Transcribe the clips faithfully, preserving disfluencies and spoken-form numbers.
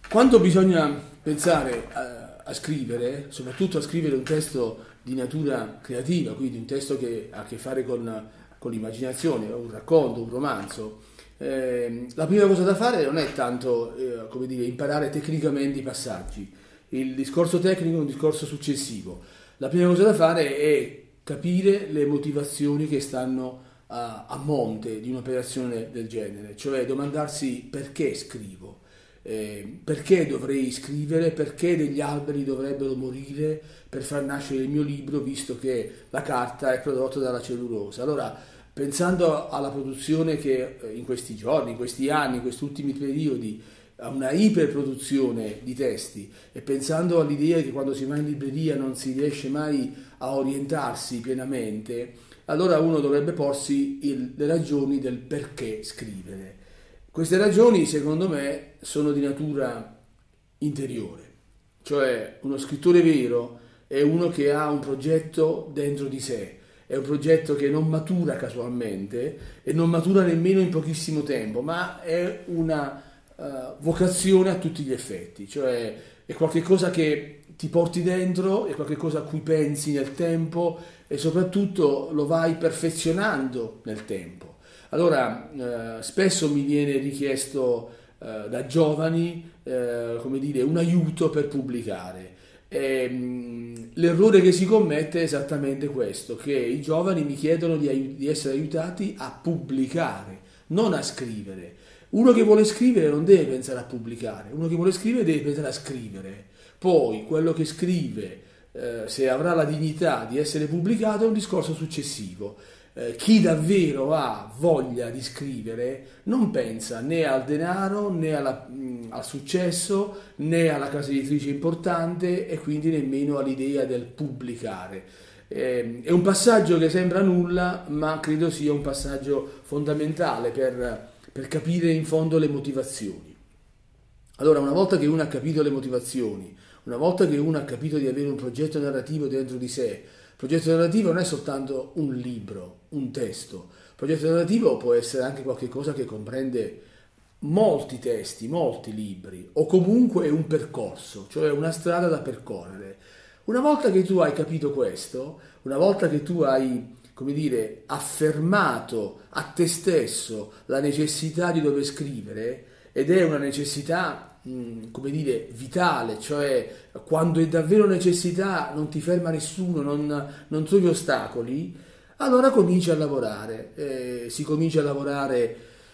Quando bisogna pensare a, a scrivere, soprattutto a scrivere un testo di natura creativa, quindi un testo che ha a che fare con, con l'immaginazione, un racconto, un romanzo, eh, la prima cosa da fare non è tanto eh, come dire, imparare tecnicamente i passaggi. Il discorso tecnico è un discorso successivo. La prima cosa da fare è capire le motivazioni che stanno a, a monte di un'operazione del genere, cioè domandarsi perché scrivo. Eh, perché dovrei scrivere, perché degli alberi dovrebbero morire per far nascere il mio libro, visto che la carta è prodotta dalla cellulosa. Allora, pensando alla produzione che in questi giorni, in questi anni, in questi ultimi periodi, a una iperproduzione di testi, e pensando all'idea che quando si va in libreria non si riesce mai a orientarsi pienamente, allora uno dovrebbe porsi il, le ragioni del perché scrivere. Queste ragioni, secondo me, sono di natura interiore, cioè uno scrittore vero è uno che ha un progetto dentro di sé, è un progetto che non matura casualmente e non matura nemmeno in pochissimo tempo, ma è una uh, vocazione a tutti gli effetti, cioè è qualcosa che ti porti dentro, è qualcosa a cui pensi nel tempo e soprattutto lo vai perfezionando nel tempo. Allora, eh, spesso mi viene richiesto eh, da giovani, eh, come dire, un aiuto per pubblicare. E, mh, l'errore che si commette è esattamente questo, che i giovani mi chiedono di, aiut- di essere aiutati a pubblicare, non a scrivere. Uno che vuole scrivere non deve pensare a pubblicare, uno che vuole scrivere deve pensare a scrivere. Poi quello che scrive, eh, se avrà la dignità di essere pubblicato, è un discorso successivo. Eh, chi davvero ha voglia di scrivere non pensa né al denaro né alla, mh, al successo né alla casa editrice importante e quindi nemmeno all'idea del pubblicare. Eh, è un passaggio che sembra nulla, ma credo sia un passaggio fondamentale per, per capire in fondo le motivazioni. Allora, una volta che uno ha capito le motivazioni, una volta che uno ha capito di avere un progetto narrativo dentro di sé, il progetto narrativo non è soltanto un libro, un testo. Il progetto narrativo può essere anche qualcosa che comprende molti testi, molti libri, o comunque un percorso, cioè una strada da percorrere. Una volta che tu hai capito questo, una volta che tu hai, come dire, affermato a te stesso la necessità di dover scrivere, ed è una necessità come dire, vitale, cioè quando è davvero necessità non ti ferma nessuno, non, non trovi ostacoli, allora cominci a lavorare, eh, si comincia a lavorare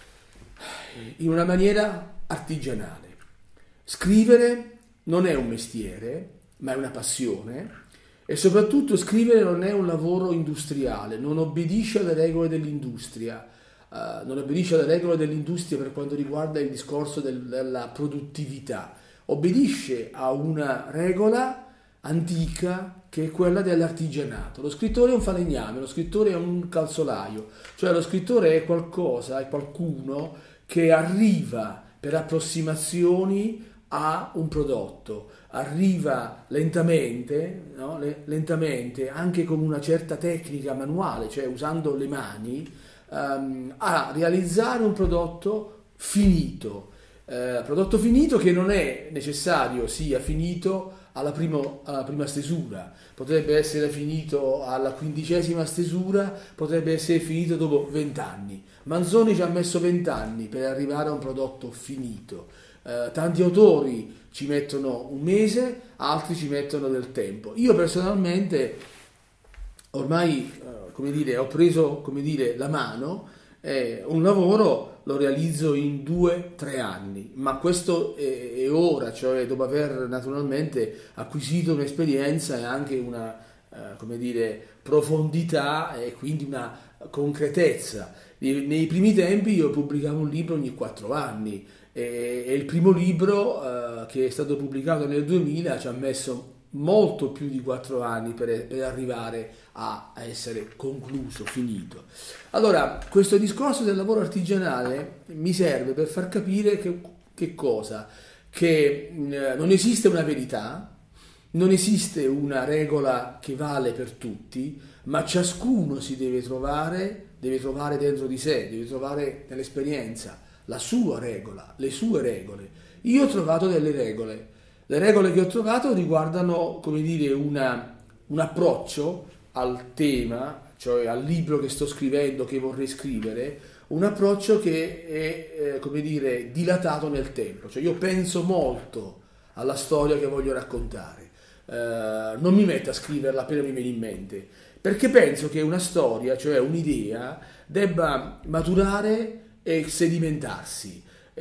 in una maniera artigianale. Scrivere non è un mestiere, ma è una passione, e soprattutto scrivere non è un lavoro industriale, non obbedisce alle regole dell'industria. Uh, non obbedisce alle regole dell'industria per quanto riguarda il discorso del, della produttività, obbedisce a una regola antica che è quella dell'artigianato. Lo scrittore è un falegname, lo scrittore è un calzolaio, cioè lo scrittore è qualcosa, è qualcuno che arriva per approssimazioni a un prodotto, arriva lentamente, no? lentamente, anche con una certa tecnica manuale, cioè usando le mani, Um, a realizzare un prodotto finito, uh, prodotto finito che non è necessario sia finito alla, primo, alla prima stesura, potrebbe essere finito alla quindicesima stesura, potrebbe essere finito dopo vent'anni. Manzoni ci ha messo vent'anni per arrivare a un prodotto finito. Uh, tanti autori ci mettono un mese, altri ci mettono del tempo. Io personalmente ormai come dire, ho preso come dire, la mano, eh, un lavoro lo realizzo in due tre anni, ma questo è, è ora, cioè dopo aver naturalmente acquisito un'esperienza e anche una eh, come dire, profondità e quindi una concretezza. Nei primi tempi io pubblicavo un libro ogni quattro anni e, e il primo libro eh, che è stato pubblicato nel duemila ci ha messo molto più di quattro anni per, per arrivare a, a essere concluso, finito. Allora, questo discorso del lavoro artigianale mi serve per far capire che, che cosa? Che eh, non esiste una verità, non esiste una regola che vale per tutti, ma ciascuno si deve trovare, deve trovare dentro di sé, deve trovare nell'esperienza la sua regola, le sue regole. Io ho trovato delle regole. Le regole che ho trovato riguardano, come dire, una, un approccio al tema, cioè al libro che sto scrivendo, che vorrei scrivere, un approccio che è, eh, come dire, dilatato nel tempo. Cioè io penso molto alla storia che voglio raccontare. Eh, non mi metto a scriverla appena mi viene in mente, perché penso che una storia, cioè un'idea, debba maturare e sedimentarsi.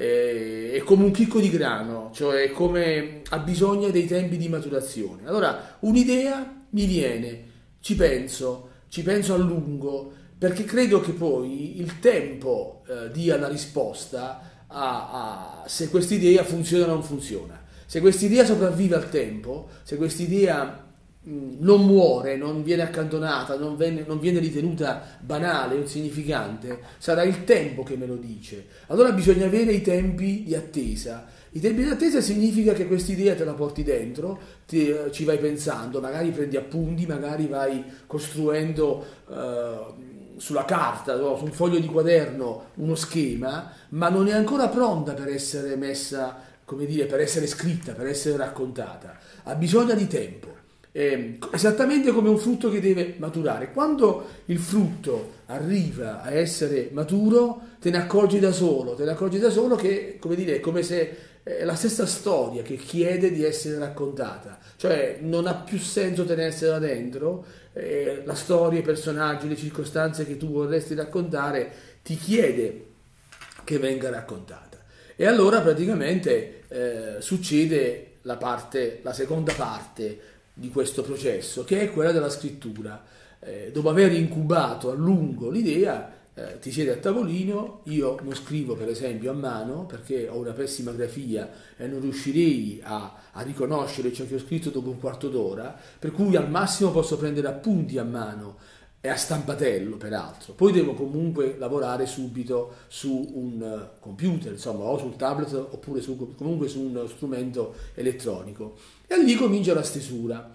È come un chicco di grano, cioè come ha bisogno dei tempi di maturazione. Allora, un'idea mi viene, ci penso, ci penso a lungo, perché credo che poi il tempo eh, dia la risposta a, a se quest'idea funziona o non funziona. Se quest'idea sopravvive al tempo, se quest'idea non muore, non viene accantonata, non viene, non viene ritenuta banale o insignificante, sarà il tempo che me lo dice. Allora bisogna avere i tempi di attesa. I tempi di attesa significa che quest'idea te la porti dentro, ti, ci vai pensando, magari prendi appunti, magari vai costruendo eh, sulla carta, no, su un foglio di quaderno uno schema, ma non è ancora pronta per essere messa, come dire, per essere scritta, per essere raccontata. Ha bisogno di tempo. Eh, esattamente come un frutto che deve maturare. Quando il frutto arriva a essere maturo, te ne accorgi da solo, te ne accorgi da solo che, come dire, è come se è la stessa storia che chiede di essere raccontata, cioè non ha più senso tenersela dentro, eh, la storia, i personaggi, le circostanze che tu vorresti raccontare ti chiede che venga raccontata. E allora praticamente eh, succede la parte, la seconda parte di questo processo, che è quella della scrittura. Eh, dopo aver incubato a lungo l'idea, eh, ti siedi a tavolino. Io non scrivo per esempio a mano perché ho una pessima grafia e non riuscirei a, a riconoscere ciò che ho scritto dopo un quarto d'ora, per cui al massimo posso prendere appunti a mano e a stampatello peraltro. Poi devo comunque lavorare subito su un computer, insomma, o sul tablet oppure su, comunque su uno strumento elettronico. E lì comincia la stesura.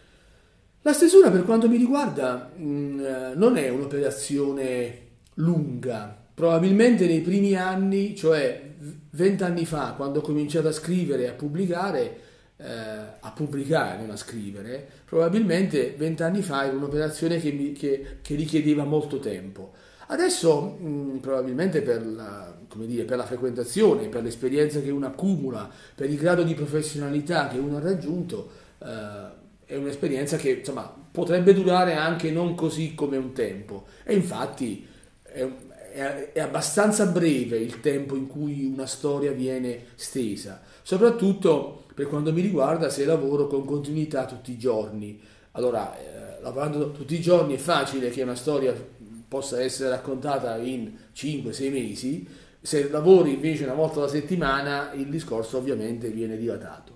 La stesura, per quanto mi riguarda, mh, non è un'operazione lunga. Probabilmente nei primi anni, cioè vent'anni fa, quando ho cominciato a scrivere e a pubblicare, eh, a pubblicare, non a scrivere, probabilmente vent'anni fa era un'operazione che, mi, che, che richiedeva molto tempo. Adesso, mh, probabilmente per la, come dire, per la frequentazione, per l'esperienza che uno accumula, per il grado di professionalità che uno ha raggiunto, eh, è un'esperienza che insomma potrebbe durare anche non così come un tempo. E infatti è, è, è abbastanza breve il tempo in cui una storia viene stesa, soprattutto per quanto mi riguarda se lavoro con continuità tutti i giorni. Allora, eh, lavorando tutti i giorni è facile che una storia possa essere raccontata in cinque sei mesi. Se lavori invece una volta alla settimana il discorso ovviamente viene dilatato.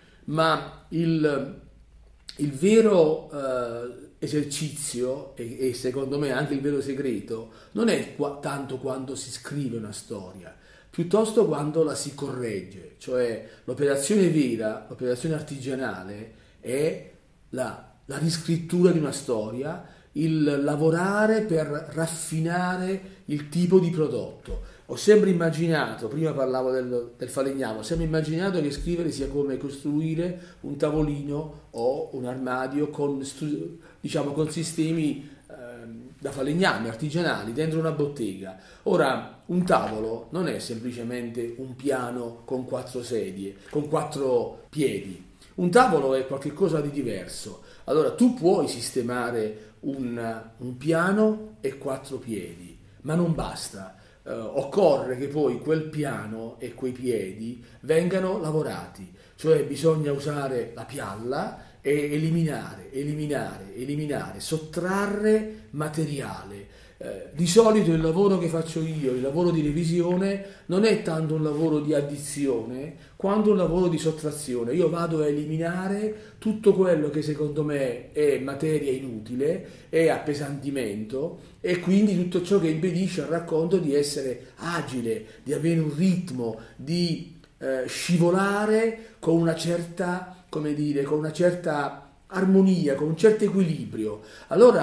Ma il, il vero eh, esercizio e, e secondo me anche il vero segreto non è qua, tanto quando si scrive una storia, piuttosto quando la si corregge. Cioè l'operazione vera, l'operazione artigianale è la, la riscrittura di una storia, il lavorare per raffinare il tipo di prodotto. Ho sempre immaginato, prima parlavo del, del falegname, ho sempre immaginato che scrivere sia come costruire un tavolino o un armadio con, diciamo, con sistemi eh, da falegname, artigianali, dentro una bottega. Ora, un tavolo non è semplicemente un piano con quattro sedie, con quattro piedi. Un tavolo è qualcosa di diverso. Allora, tu puoi sistemare un, un piano e quattro piedi, ma non basta. Uh, occorre che poi quel piano e quei piedi vengano lavorati, cioè bisogna usare la pialla e eliminare, eliminare, eliminare, sottrarre materiale. Eh, di solito il lavoro che faccio io, il lavoro di revisione, non è tanto un lavoro di addizione quanto un lavoro di sottrazione. Io vado a eliminare tutto quello che secondo me è materia inutile, è appesantimento, e quindi tutto ciò che impedisce al racconto di essere agile, di avere un ritmo, di eh, scivolare con una certa, come dire, con una certa armonia, con un certo equilibrio. Allora,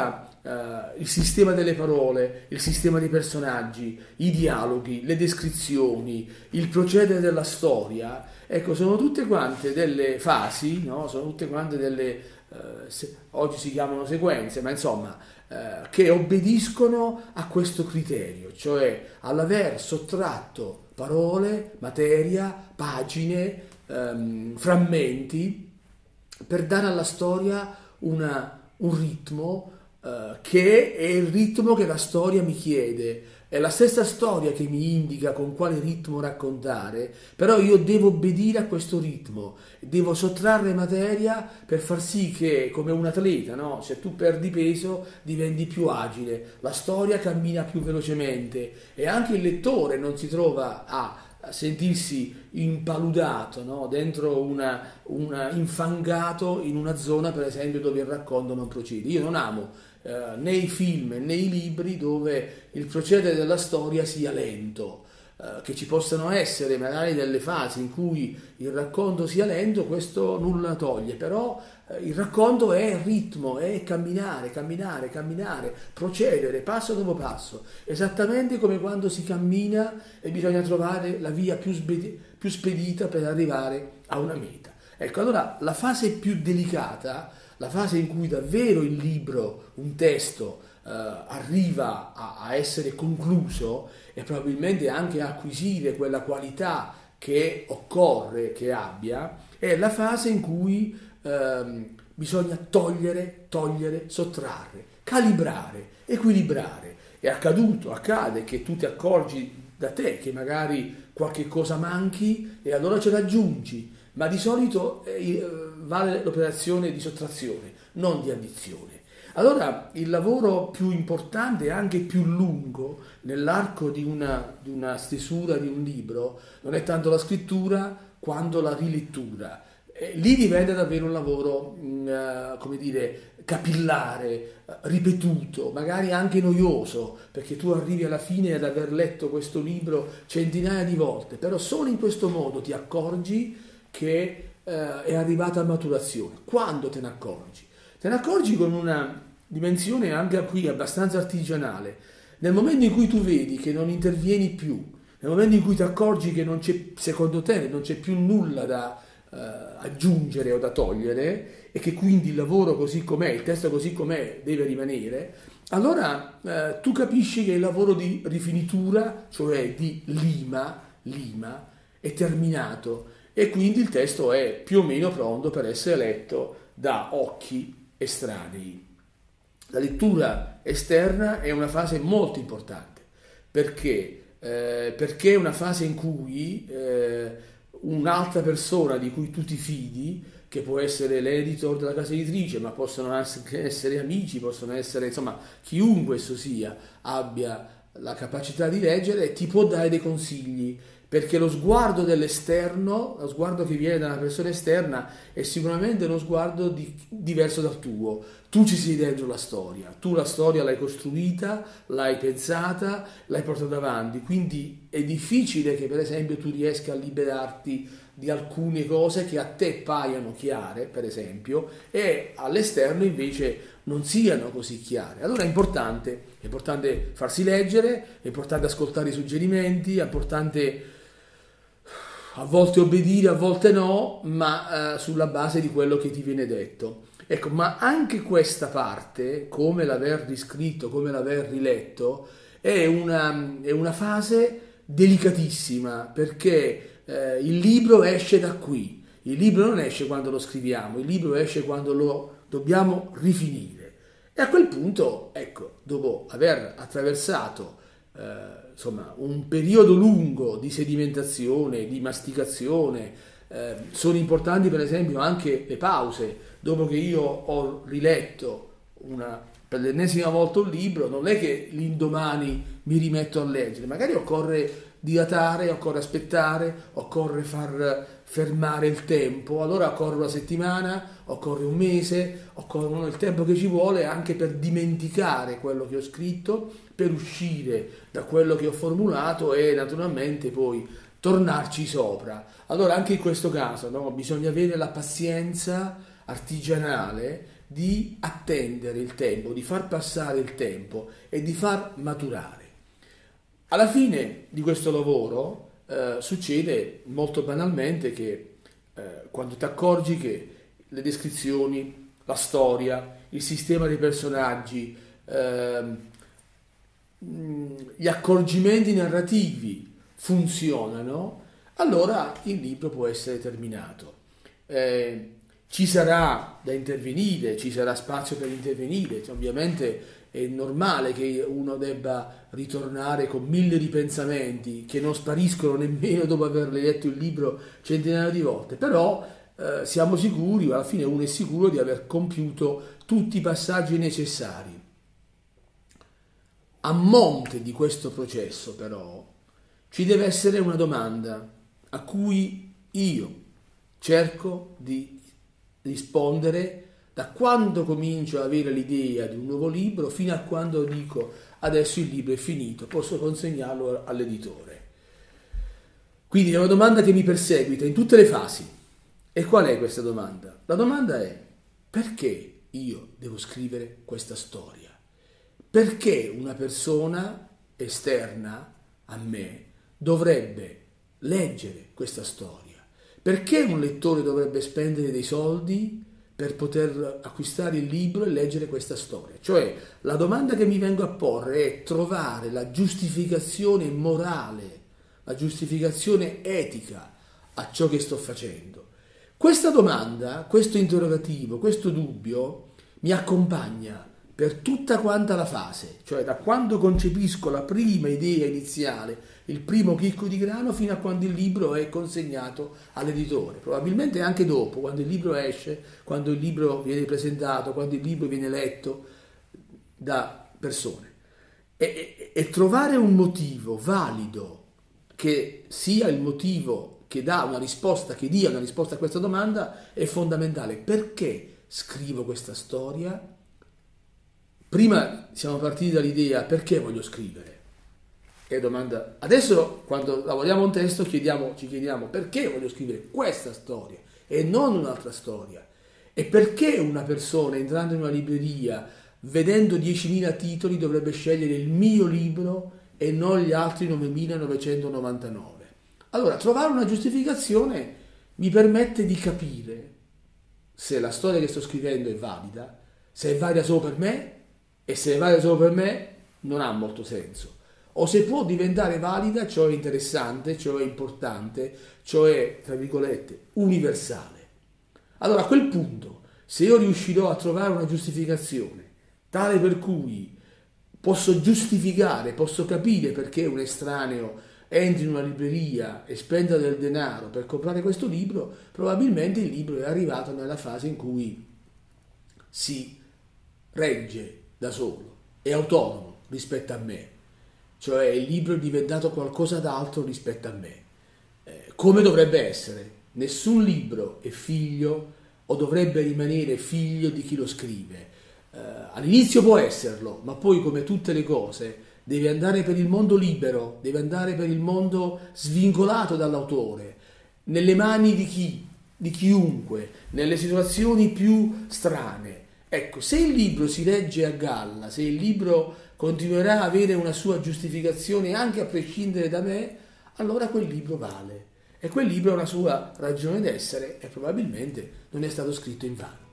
il sistema delle parole, il sistema dei personaggi, i dialoghi, le descrizioni, il procedere della storia, ecco, sono tutte quante delle fasi, no? Sono tutte quante delle, eh, se, oggi si chiamano sequenze, ma insomma, eh, che obbediscono a questo criterio, cioè all'aver sottratto parole, materia, pagine, ehm, frammenti, per dare alla storia una, un ritmo, Uh, che è il ritmo che la storia mi chiede, è la stessa storia che mi indica con quale ritmo raccontare, però io devo obbedire a questo ritmo, devo sottrarre materia per far sì che, come un atleta, no? Se tu perdi peso diventi più agile, la storia cammina più velocemente e anche il lettore non si trova a a sentirsi impaludato, no? Dentro una, una infangato in una zona, per esempio, dove il racconto non procede. Io non amo eh, né i film né i libri dove il procedere della storia sia lento, eh, che ci possano essere magari delle fasi in cui il racconto sia lento, questo nulla toglie, però eh, il racconto è ritmo, è camminare, camminare, camminare, procedere passo dopo passo, esattamente come quando si cammina e bisogna trovare la via più, spe- più spedita per arrivare a una meta. Ecco, allora la fase più delicata, la fase in cui davvero il libro, un testo, eh, arriva a, a essere concluso e probabilmente anche a acquisire quella qualità che occorre che abbia, è la fase in cui ehm, bisogna togliere, togliere, sottrarre, calibrare, equilibrare. È accaduto, accade che tu ti accorgi da te che magari qualche cosa manchi e allora ce l'aggiungi, ma di solito eh, vale l'operazione di sottrazione, non di addizione. Allora il lavoro più importante e anche più lungo nell'arco di una, di una stesura di un libro non è tanto la scrittura quanto la rilettura. E lì diventa davvero un lavoro, mh, come dire, capillare, ripetuto, magari anche noioso, perché tu arrivi alla fine ad aver letto questo libro centinaia di volte, però solo in questo modo ti accorgi che eh, è arrivata a maturazione. Quando te ne accorgi? Te ne accorgi con una dimensione anche qui abbastanza artigianale. Nel momento in cui tu vedi che non intervieni più, nel momento in cui ti accorgi che non c'è, secondo te non c'è più nulla da eh, aggiungere o da togliere e che quindi il lavoro così com'è, il testo così com'è deve rimanere, allora eh, tu capisci che il lavoro di rifinitura, cioè di lima, lima, è terminato e quindi il testo è più o meno pronto per essere letto da occhi estranei. La lettura esterna è una fase molto importante perché, eh, perché è una fase in cui eh, un'altra persona di cui tu ti fidi, che può essere l'editor della casa editrice, ma possono anche essere amici, possono essere, insomma, chiunque esso sia, abbia la capacità di leggere e ti può dare dei consigli, perché lo sguardo dell'esterno, lo sguardo che viene da una persona esterna è sicuramente uno sguardo di, diverso dal tuo. Tu ci sei dentro la storia, tu la storia l'hai costruita, l'hai pensata, l'hai portata avanti, quindi è difficile che per esempio tu riesca a liberarti di alcune cose che a te paiono chiare, per esempio, e all'esterno invece non siano così chiare. Allora è importante, è importante farsi leggere, è importante ascoltare i suggerimenti, è importante a volte obbedire, a volte no, ma eh, sulla base di quello che ti viene detto. Ecco, ma anche questa parte, come l'aver riscritto, come l'aver riletto, è una, è una fase delicatissima, perché eh, il libro esce da qui. Il libro non esce quando lo scriviamo, il libro esce quando lo dobbiamo rifinire. E a quel punto, ecco, dopo aver attraversato eh, insomma, un periodo lungo di sedimentazione, di masticazione, eh, sono importanti per esempio anche le pause. Dopo che io ho riletto una, per l'ennesima volta un libro, non è che l'indomani mi rimetto a leggere, magari occorre dilatare, occorre aspettare, occorre far fermare il tempo, allora occorre una settimana, occorre un mese, occorre il tempo che ci vuole anche per dimenticare quello che ho scritto, per uscire da quello che ho formulato e naturalmente poi tornarci sopra. Allora anche in questo caso, no, bisogna avere la pazienza artigianale di attendere il tempo, di far passare il tempo e di far maturare. Alla fine di questo lavoro eh, succede molto banalmente che eh, quando ti accorgi che le descrizioni, la storia, il sistema dei personaggi, eh, gli accorgimenti narrativi funzionano, allora il libro può essere terminato. Eh, ci sarà da intervenire, ci sarà spazio per intervenire, cioè, ovviamente è normale che uno debba ritornare con mille ripensamenti che non spariscono nemmeno dopo aver letto il libro centinaia di volte, però eh, siamo sicuri, alla fine uno è sicuro di aver compiuto tutti i passaggi necessari. A monte di questo processo, però, ci deve essere una domanda a cui io cerco di rispondere da quando comincio ad avere l'idea di un nuovo libro fino a quando dico adesso il libro è finito, posso consegnarlo all'editore. Quindi è una domanda che mi perseguita in tutte le fasi. E qual è questa domanda? La domanda è: perché io devo scrivere questa storia? Perché una persona esterna a me dovrebbe leggere questa storia? Perché un lettore dovrebbe spendere dei soldi per poter acquistare il libro e leggere questa storia? Cioè, la domanda che mi vengo a porre è trovare la giustificazione morale, la giustificazione etica a ciò che sto facendo. Questa domanda, questo interrogativo, questo dubbio mi accompagna per tutta quanta la fase, cioè da quando concepisco la prima idea iniziale, il primo chicco di grano, fino a quando il libro è consegnato all'editore. Probabilmente anche dopo, quando il libro esce, quando il libro viene presentato, quando il libro viene letto da persone. E, e, e trovare un motivo valido che sia il motivo che dà una risposta, che dia una risposta a questa domanda è fondamentale. Perché scrivo questa storia? Prima siamo partiti dall'idea: perché voglio scrivere? È domanda. Adesso, quando lavoriamo un testo, chiediamo, ci chiediamo perché voglio scrivere questa storia e non un'altra storia. E perché una persona entrando in una libreria, vedendo diecimila titoli, dovrebbe scegliere il mio libro e non gli altri novemilanovecentonovantanove? Allora, trovare una giustificazione mi permette di capire se la storia che sto scrivendo è valida, se è valida solo per me. E se vale solo per me non ha molto senso. O se può diventare valida, cioè interessante, cioè importante, cioè, tra virgolette, universale. Allora a quel punto, se io riuscirò a trovare una giustificazione tale per cui posso giustificare, posso capire perché un estraneo entri in una libreria e spenda del denaro per comprare questo libro, probabilmente il libro è arrivato nella fase in cui si regge da solo, è autonomo rispetto a me, cioè il libro è diventato qualcosa d'altro rispetto a me, eh, come dovrebbe essere. Nessun libro è figlio o dovrebbe rimanere figlio di chi lo scrive. Eh, all'inizio può esserlo, ma poi, come tutte le cose, deve andare per il mondo libero, deve andare per il mondo svincolato dall'autore, nelle mani di chi? Di chiunque, nelle situazioni più strane. Ecco, se il libro si legge a galla, se il libro continuerà a avere una sua giustificazione anche a prescindere da me, allora quel libro vale. E quel libro ha una sua ragione d'essere e probabilmente non è stato scritto invano.